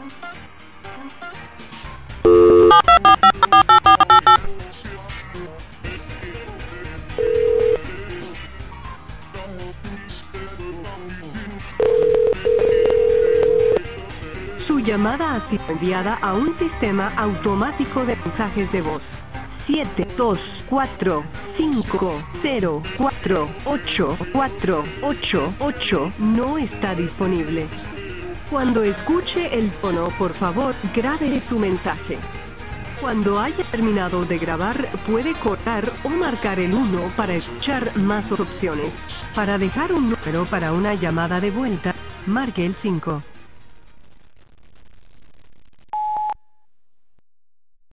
Su llamada ha sido enviada a un sistema automático de mensajes de voz. 72450484888 no está disponible. Cuando escuche el tono, por favor, grabe su mensaje. Cuando haya terminado de grabar, puede cortar o marcar el 1 para escuchar más opciones. Para dejar un número para una llamada de vuelta, marque el 5.